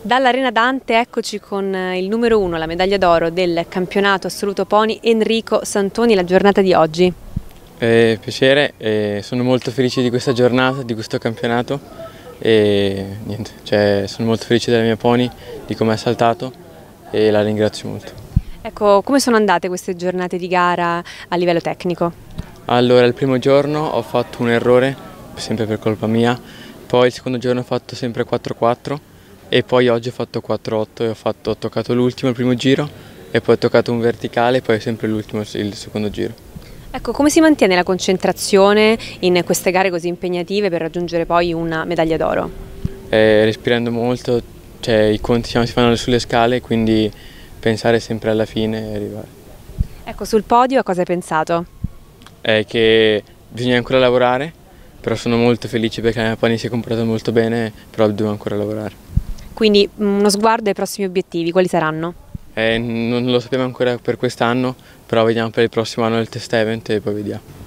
Dall'Arena Dante eccoci con il numero 1, la medaglia d'oro del campionato assoluto pony, Enrico Santoni, la giornata di oggi. Piacere, sono molto felice di questa giornata, di questo campionato e niente, sono molto felice della mia pony, di come ha saltato e la ringrazio molto. Ecco, come sono andate queste giornate di gara a livello tecnico? Allora, il primo giorno ho fatto un errore, sempre per colpa mia, poi il secondo giorno ho fatto sempre 4-4 e poi oggi ho fatto 4-8 e ho toccato l'ultimo il primo giro e poi ho toccato un verticale e poi sempre l'ultimo il secondo giro. Ecco, come si mantiene la concentrazione in queste gare così impegnative per raggiungere poi una medaglia d'oro? Respirando molto, i conti si fanno sulle scale, quindi pensare sempre alla fine e arrivare. Ecco, sul podio a cosa hai pensato? Che bisogna ancora lavorare, però sono molto felice perché la mia pony si è comportata molto bene, però devo ancora lavorare. Quindi uno sguardo ai prossimi obiettivi, quali saranno? Non lo sappiamo ancora per quest'anno, però vediamo per il prossimo anno il test event e poi vediamo.